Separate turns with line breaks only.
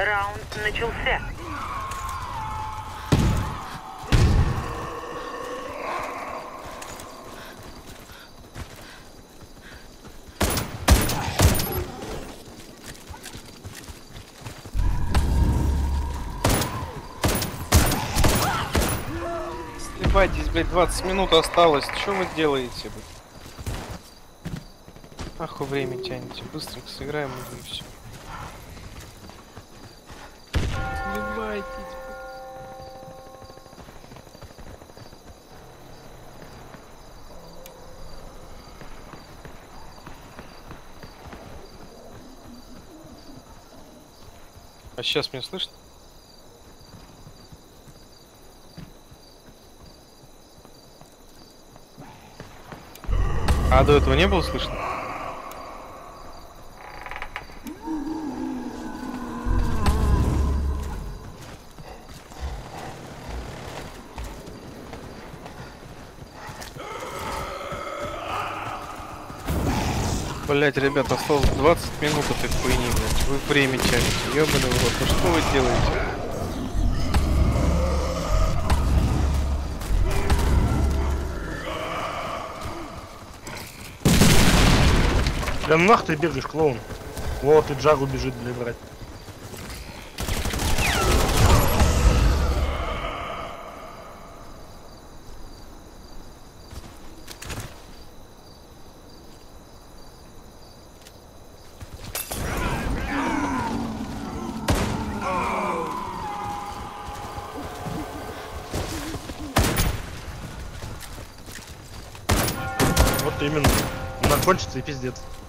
Раунд начался.
Сливайтесь, блядь, 20 минут осталось. Что вы делаете, блядь? Нахуй время тянете. Быстренько сыграем уже и все. Сливайтесь, блядь. А сейчас меня слышно? А до этого не было слышно? Блять, ребят, осталось 20 минут этой хуйни, блядь. Вы время тянете. Ёбаный в рот, ну что вы делаете?
Да нах ты бегаешь, клоун. Вот и Джагу бежит, блядь, брать. Вот именно. Она кончится и пиздец.